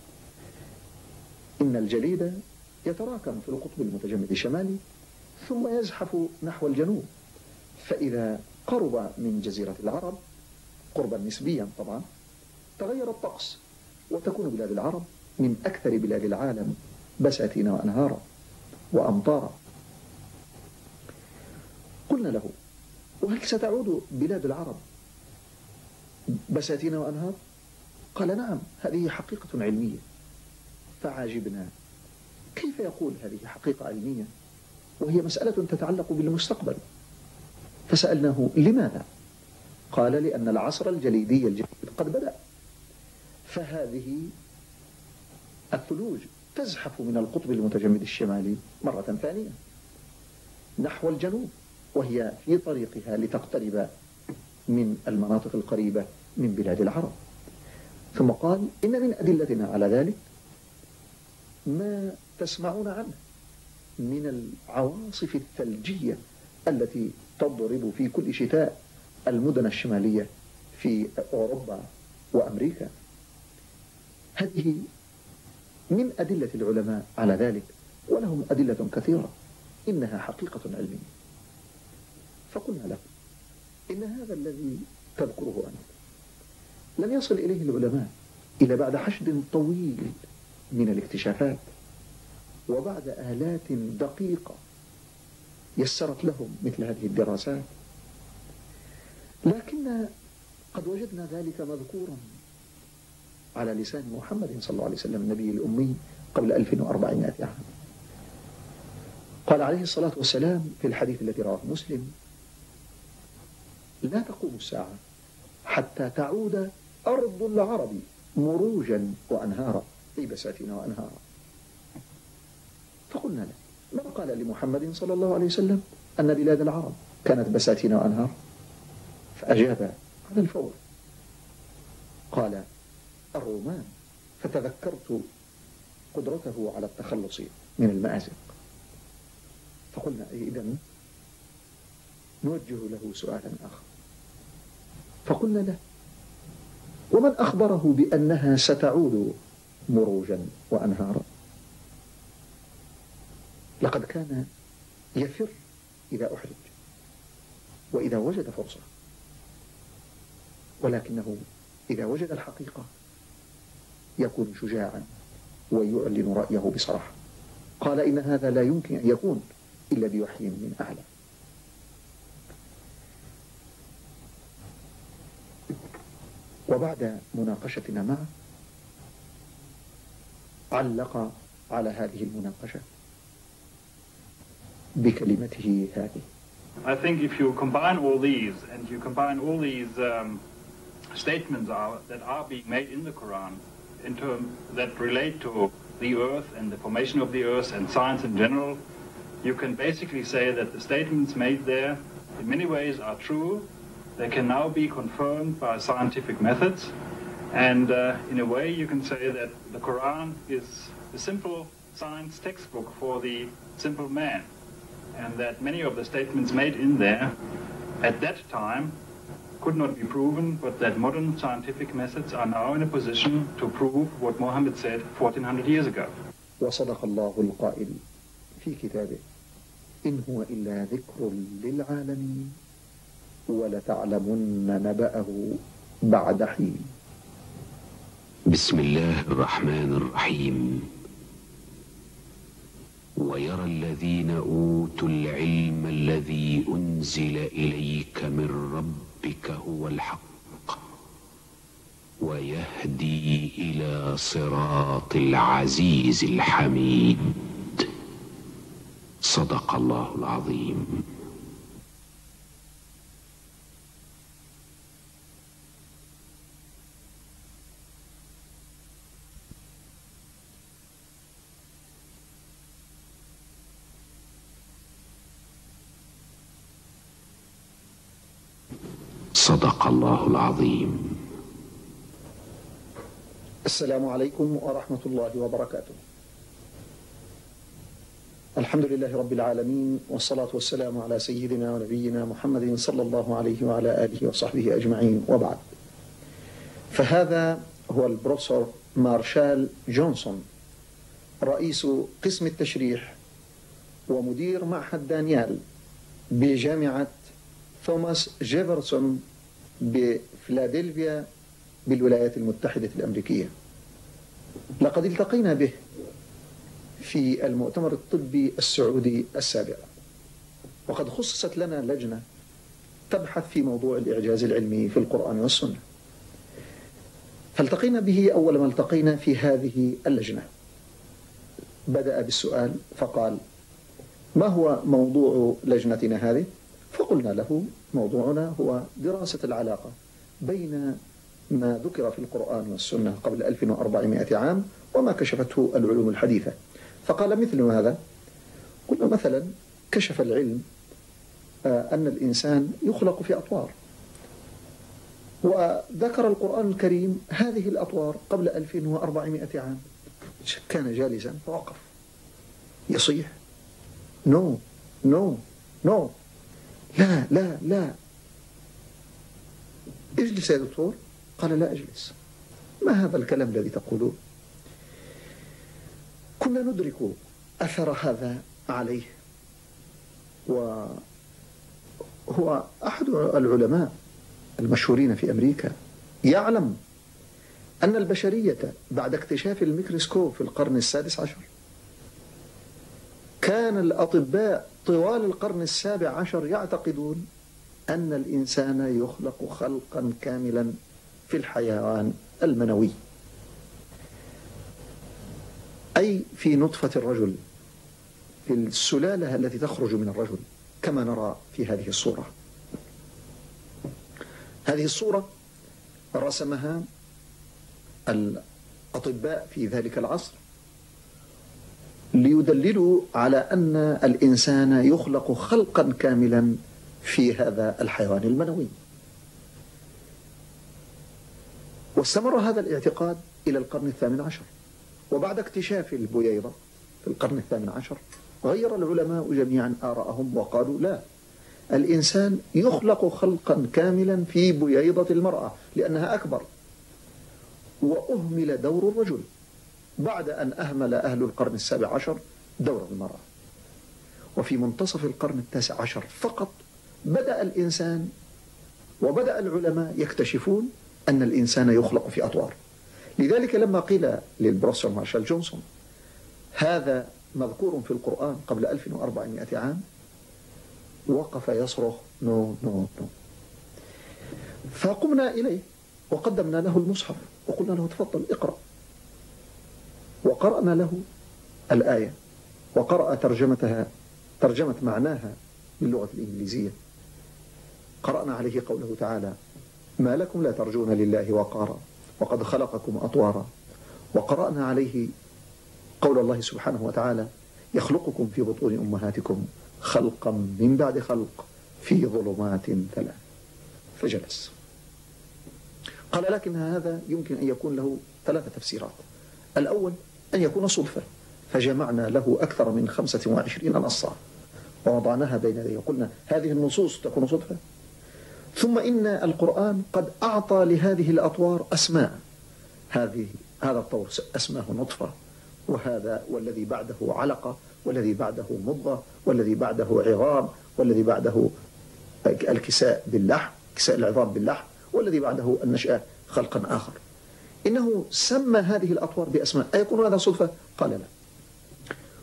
إن الجليد يتراكم في القطب المتجمد الشمالي ثم يزحف نحو الجنوب، فإذا قرب من جزيرة العرب قربا نسبيا طبعا تغير الطقس، وتكون بلاد العرب من أكثر بلاد العالم بساتين وأنهارا وأمطارا. قلنا له وهل ستعود بلاد العرب بساتين وأنهار؟ قال نعم، هذه حقيقة علمية. فعاجبنا كيف يقول هذه حقيقة علمية وهي مسألة تتعلق بالمستقبل؟ فسألناه لماذا؟ قال لأن العصر الجليدي الجديد قد بدأ، فهذه الثلوج تزحف من القطب المتجمد الشمالي مرة ثانية نحو الجنوب، وهي في طريقها لتقترب من المناطق القريبة من بلاد العرب. ثم قال إن من أدلتنا على ذلك ما تسمعون عنه من العواصف الثلجية التي تضرب في كل شتاء المدن الشمالية في أوروبا وأمريكا. هذه من أدلة العلماء على ذلك، ولهم أدلة كثيرة، إنها حقيقة علمية. فقلنا له إن هذا الذي تذكره أنت لم يصل إليه العلماء إلا بعد حشد طويل من الاكتشافات وبعد آلات دقيقة يسرت لهم مثل هذه الدراسات، لكن قد وجدنا ذلك مذكورا على لسان محمد صلى الله عليه وسلم النبي الأمي قبل ألف وأربعمائة عام. قال عليه الصلاة والسلام في الحديث الذي رواه مسلم: لا تقوم الساعة حتى تعود أرض العرب مروجا وأنهارا، أي بساتين وأنهارا. فقلنا له: من قال لمحمد صلى الله عليه وسلم أن بلاد العرب كانت بساتين وأنهار؟ فأجاب على الفور، قال: الرومان. فتذكرت قدرته على التخلص من المآزق. فقلنا: إذن نوجه له سؤالا آخر. فقلنا له: ومن أخبره بأنها ستعود مروجا وأنهارا؟ لقد كان يفر إذا أحرج وإذا وجد فرصة، ولكنه إذا وجد الحقيقة يكون شجاعا ويعلن رأيه بصراحة. قال: إن هذا لا يمكن أن يكون إلا بوحي من أعلى. وبعد مناقشتنا معه علق على هذه المناقشة بكلمته هذه: I think if you combine all these and you combine all these um, statements are, that are being made in the Quran in terms that relate to the earth and the formation of the earth and science in general, you can basically say that the statements made there in many ways are true. They can now be confirmed by scientific methods, and uh, in a way you can say that the Quran is a simple science textbook for the simple man, and that many of the statements made in there at that time could not be proven, but that modern scientific methods are now in a position to prove what Muhammad said fourteen hundred years ago. وصدق الله القائل في كتابه: إن هو إلا ذكر للعالمين ولتعلمن نبأه بعد حين. بسم الله الرحمن الرحيم. ويرى الذين أوتوا العلم الذي أنزل إليك من ربك هو الحق ويهدي إلى صراط العزيز الحميد. صدق الله العظيم. صدق الله العظيم. السلام عليكم ورحمة الله وبركاته. الحمد لله رب العالمين، والصلاة والسلام على سيدنا ونبينا محمد صلى الله عليه وعلى آله وصحبه أجمعين، وبعد. فهذا هو البروفيسور مارشال جونسون، رئيس قسم التشريح ومدير معهد دانيال بجامعة توماس جيفرسون بفلادلفيا بالولايات المتحدة الأمريكية. لقد التقينا به في المؤتمر الطبي السعودي السابع، وقد خصصت لنا لجنة تبحث في موضوع الإعجاز العلمي في القرآن والسنة، فالتقينا به أول ما التقينا في هذه اللجنة. بدأ بالسؤال فقال: ما هو موضوع لجنتنا هذه؟ فقلنا له: موضوعنا هو دراسة العلاقة بين ما ذكر في القرآن والسنة قبل ألف وأربعمائة عام وما كشفته العلوم الحديثة. فقال: مثل هذا. قلنا: مثلا كشف العلم أن الإنسان يخلق في أطوار، وذكر القرآن الكريم هذه الأطوار قبل ألف وأربعمائة عام. كان جالسا فوقف يصيح: نو نو نو، لا لا لا، اجلس يا دكتور. قال: لا أجلس. ما هذا الكلام الذي تقولون؟ كنا ندرك أثر هذا عليه، وهو أحد العلماء المشهورين في أمريكا، يعلم أن البشرية بعد اكتشاف الميكروسكوب في القرن السادس عشر، كان الأطباء طوال القرن السابع عشر يعتقدون أن الإنسان يخلق خلقا كاملا في الحيوان المنوي، أي في نطفة الرجل، في السلالة التي تخرج من الرجل، كما نرى في هذه الصورة. هذه الصورة رسمها الأطباء في ذلك العصر ليدللوا على أن الإنسان يخلق خلقا كاملا في هذا الحيوان المنوي. واستمر هذا الاعتقاد إلى القرن الثامن عشر، وبعد اكتشاف البويضة في القرن الثامن عشر غير العلماء جميعا آراءهم وقالوا: لا، الإنسان يخلق خلقا كاملا في بويضة المرأة لأنها أكبر، وأهمل دور الرجل بعد أن أهمل أهل القرن السابع عشر دور المرأة. وفي منتصف القرن التاسع عشر فقط بدأ الإنسان وبدأ العلماء يكتشفون أن الإنسان يخلق في أطوار. لذلك لما قيل للبروفيسور مارشال جونسون هذا مذكور في القرآن قبل ألف وأربعمائة عام، وقف يصرخ: نو نو نو. فقمنا إليه وقدمنا له المصحف وقلنا له: تفضل اقرأ. وقرأنا له الآية وقرأ ترجمتها، ترجمة معناها باللغة الإنجليزية. قرأنا عليه قوله تعالى: ما لكم لا ترجون لله وقارا وقد خلقكم أطوارا. وقرأنا عليه قول الله سبحانه وتعالى: يخلقكم في بطون أمهاتكم خلقا من بعد خلق في ظلمات ثلاث. فجلس. قال: لكن هذا يمكن أن يكون له ثلاثة تفسيرات. الأول أن يكون صدفة، فجمعنا له أكثر من خمسة وعشرين نصا ووضعناها بين يديه وقلنا: هذه النصوص تكون صدفة. ثم إن القرآن قد أعطى لهذه الأطوار أسماء. هذه هذا الطور اسمه نطفة، وهذا والذي بعده علقة، والذي بعده مضغة، والذي بعده عظام، والذي بعده الكساء باللحم، كساء العظام باللحم، والذي بعده النشأة خلقا آخر. إنه سمى هذه الأطوار بأسماء. أيكون هذا صدفة؟ قال لا.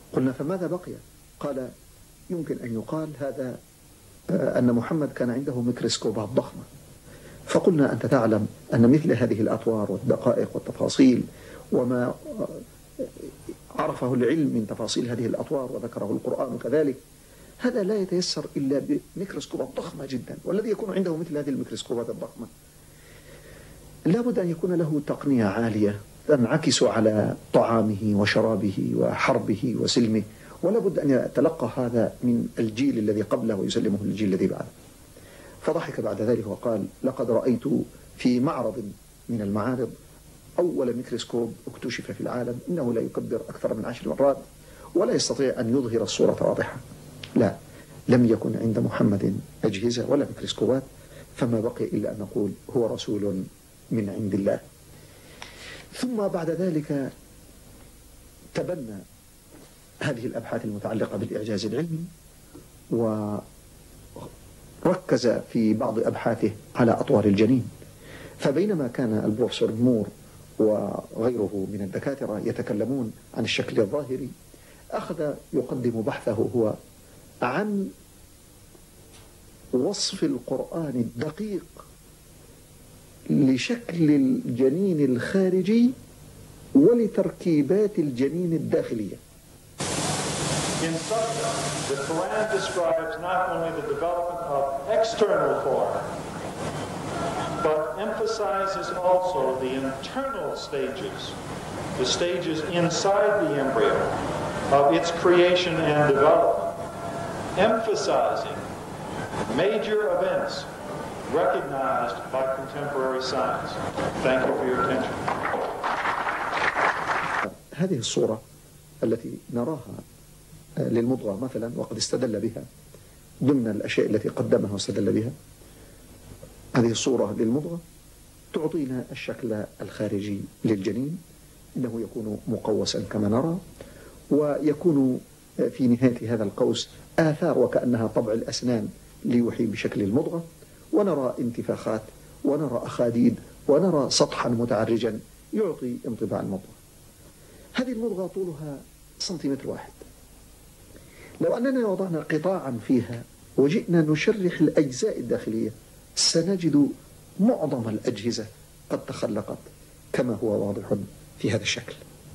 قلنا فماذا بقي؟ قال يمكن أن يقال هذا أن محمد كان عنده ميكروسكوبات ضخمة. فقلنا أنت تعلم أن مثل هذه الأطوار والدقائق والتفاصيل وما عرفه العلم من تفاصيل هذه الأطوار وذكره القرآن كذلك، هذا لا يتيسر إلا بميكروسكوبات ضخمة جدا، والذي يكون عنده مثل هذه الميكروسكوبات الضخمة لابد أن يكون له تقنية عالية تنعكس على طعامه وشرابه وحربه وسلمه، ولا بد أن يتلقى هذا من الجيل الذي قبله ويسلمه للجيل الذي بعده. فضحك بعد ذلك وقال لقد رأيت في معرض من المعارض أول ميكروسكوب اكتشف في العالم، إنه لا يكبر أكثر من عشر مرات ولا يستطيع أن يظهر الصورة واضحة. لا، لم يكن عند محمد أجهزة ولا ميكروسكوبات، فما بقي إلا أن نقول هو رسول من عند الله. ثم بعد ذلك تبنى هذه الأبحاث المتعلقة بالإعجاز العلمي، وركز في بعض أبحاثه على أطوار الجنين. فبينما كان البروفيسور مور وغيره من الدكاترة يتكلمون عن الشكل الظاهري، أخذ يقدم بحثه هو عن وصف القرآن الدقيق لشكل الجنين الخارجي ولتركيبات الجنين الداخلية. In substance, the Quran describes not only the development of external form, but emphasizes also the internal stages, the stages inside the embryo of its creation and development, emphasizing major events recognized by contemporary science. Thank you for your attention. هذه الصورة التي نراها للمضغة مثلا، وقد استدل بها ضمن الأشياء التي قدمها واستدل بها، هذه الصورة للمضغة تعطينا الشكل الخارجي للجنين، إنه يكون مقوسا كما نرى، ويكون في نهاية هذا القوس آثار وكأنها طبع الأسنان ليوحي بشكل المضغة، ونرى انتفاخات ونرى أخاديد ونرى سطحا متعرجا يعطي انطباع المضغة. هذه المضغة طولها سنتيمتر واحد. لو أننا وضعنا قطاعا فيها وجئنا نشرح الأجزاء الداخلية سنجد معظم الأجهزة قد تخلقت كما هو واضح في هذا الشكل.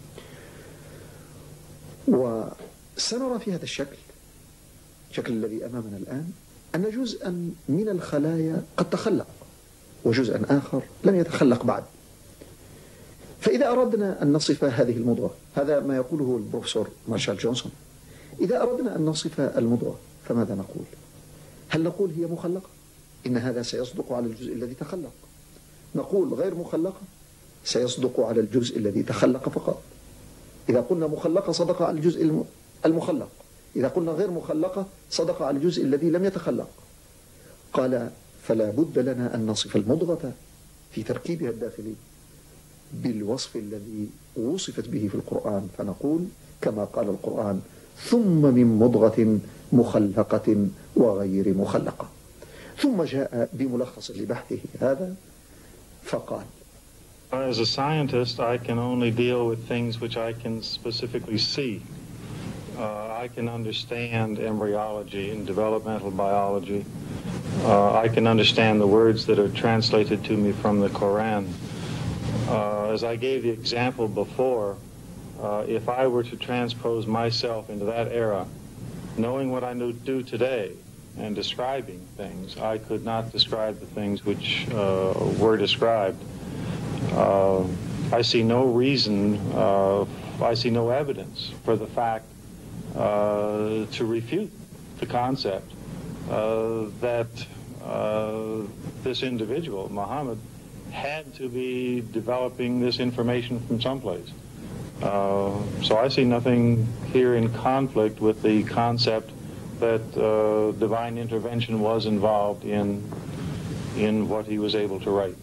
وسنرى في هذا الشكل الشكل الذي أمامنا الآن أن جزءا من الخلايا قد تخلق وجزءا آخر لم يتخلق بعد. فإذا أردنا أن نصف هذه المضغة، هذا ما يقوله البروفيسور مارشال جونسون، إذا أردنا أن نصف المضغة فماذا نقول؟ هل نقول هي مخلقة؟ إن هذا سيصدق على الجزء الذي تخلق. نقول غير مخلقة سيصدق على الجزء الذي تخلق فقط. إذا قلنا مخلقة صدق على الجزء المخلق، إذا قلنا غير مخلقة صدق على الجزء الذي لم يتخلق. قال فلا بد لنا أن نصف المضغة في تركيبها الداخلي بالوصف الذي وصفت به في القرآن، فنقول كما قال القرآن ثم من مضغة مخلقة وغير مخلقة. ثم جاء بملخص لبحثه هذا فقال As a scientist, I can only deal with things which I can specifically see. Uh, I can understand embryology and developmental biology. Uh, I can understand the words that are translated to me from the Quran. Uh, as I gave the example before, uh, if I were to transpose myself into that era, knowing what I knew do today and describing things, I could not describe the things which uh, were described. Uh, I see no reason, uh, I see no evidence for the fact uh, to refute the concept uh, that uh, this individual, Muhammad, had to be developing this information from someplace. Uh, so I see nothing here in conflict with the concept that uh, divine intervention was involved in in what he was able to write.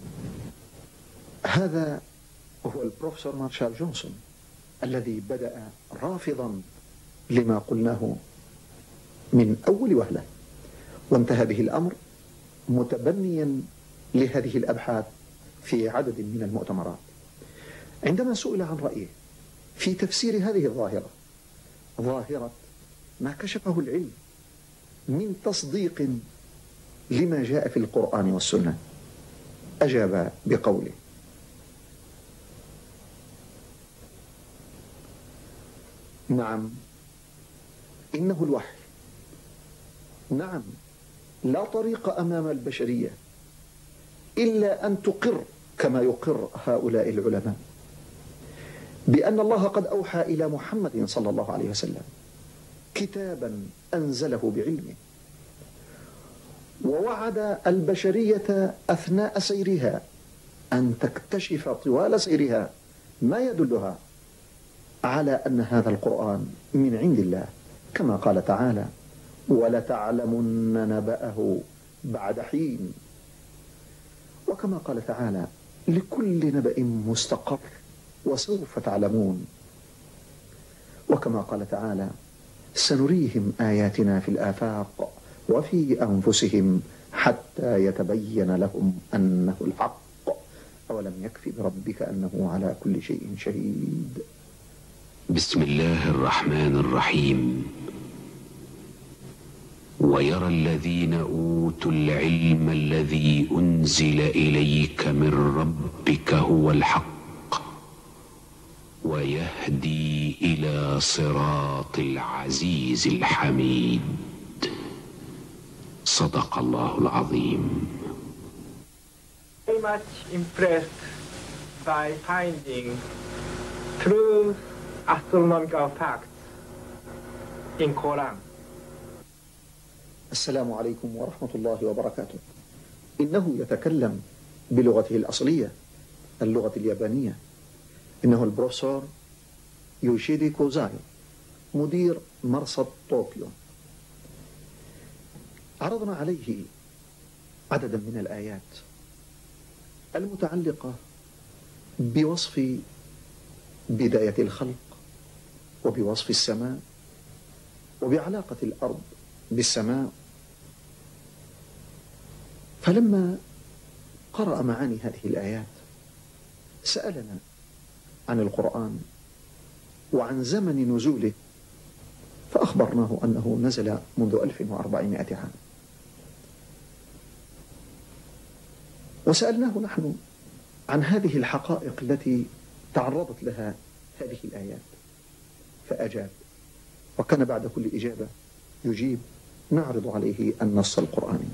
هذا هو البروفيسور مارشال جونسون الذي بدأ رافضا لما قلناه من أول وهلة، وانتهى به الأمر متبنيا لهذه الأبحاث في عدد من المؤتمرات. عندما سئل عن رأيه في تفسير هذه الظاهرة ظاهرة ما كشفه العلم من تصديق لما جاء في القرآن والسنة، أجاب بقوله: نعم إنه الوحي، نعم لا طريق أمام البشرية إلا أن تقر كما يقر هؤلاء العلماء بأن الله قد أوحى إلى محمد صلى الله عليه وسلم كتابا أنزله بعلمه، ووعد البشرية أثناء سيرها أن تكتشف طوال سيرها ما يدلها على أن هذا القرآن من عند الله، كما قال تعالى: ولتعلمن نبأه بعد حين. وكما قال تعالى: لكل نبأ مستقر وسوف تعلمون. وكما قال تعالى: سنريهم آياتنا في الآفاق وفي أنفسهم حتى يتبين لهم أنه الحق أولم يكف بربك أنه على كل شيء شهيد. بسم الله الرحمن الرحيم. ويرى الذين أوتوا العلم الذي أنزل إليك من ربك هو الحق ويهدي إلى صراط العزيز الحميد. صدق الله العظيم. Very much impressed by finding true astronomical facts in Quran. السلام عليكم ورحمة الله وبركاته. إنه يتكلم بلغته الأصلية اللغة اليابانية. إنه البروفيسور يوشيدي كوزاي مدير مرصد طوكيو. عرضنا عليه عددا من الآيات المتعلقة بوصف بداية الخلق وبوصف السماء وبعلاقة الأرض بالسماء. فلما قرأ معاني هذه الآيات سألنا عن القرآن وعن زمن نزوله، فأخبرناه أنه نزل منذ ألف وأربعمائة عام. وسألناه نحن عن هذه الحقائق التي تعرضت لها هذه الآيات، فأجاب، وكان بعد كل إجابة يجيب نعرض عليه النص القرآني.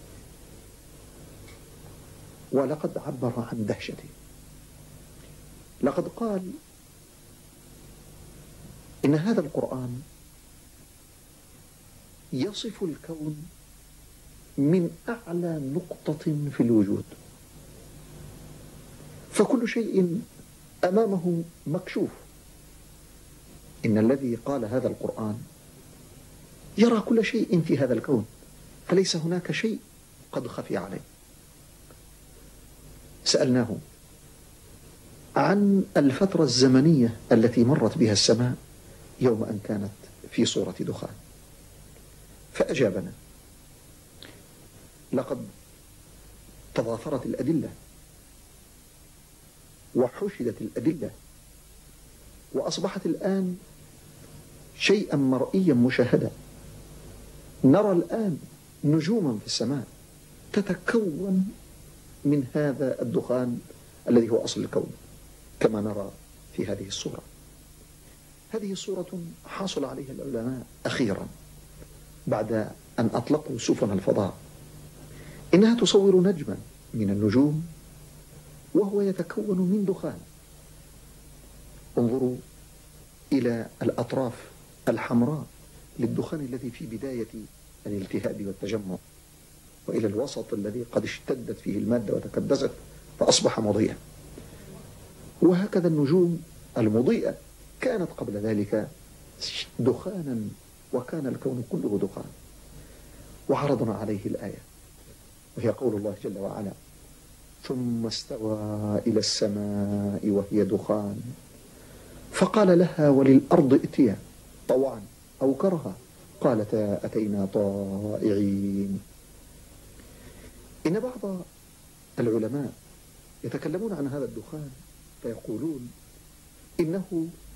ولقد عبر عن دهشته. لقد قال إن هذا القرآن يصف الكون من أعلى نقطة في الوجود، فكل شيء أمامه مكشوف. إن الذي قال هذا القرآن يرى كل شيء في هذا الكون، فليس هناك شيء قد خفي عليه. سألناه عن الفترة الزمنية التي مرت بها السماء يوم أن كانت في صورة دخان، فأجابنا: لقد تضافرت الأدلة وحشدت الأدلة وأصبحت الآن شيئا مرئيا مشاهدا. نرى الآن نجوما في السماء تتكون من هذا الدخان الذي هو أصل الكون، كما نرى في هذه الصورة. هذه صورة حصل عليها العلماء أخيرا بعد أن أطلقوا سفن الفضاء. إنها تصور نجما من النجوم وهو يتكون من دخان. انظروا إلى الأطراف الحمراء للدخان الذي في بداية الالتهاب والتجمع، وإلى الوسط الذي قد اشتدت فيه المادة وتكدست فأصبح مضيئا. وهكذا النجوم المضيئة كانت قبل ذلك دخانا، وكان الكون كله دخان. وعرضنا عليه الآية وهي قول الله جل وعلا: ثم استوى إلى السماء وهي دخان فقال لها وللأرض ائتيا طوعا أو كرها قالتا أتينا طائعين. إن بعض العلماء يتكلمون عن هذا الدخان فيقولون إنه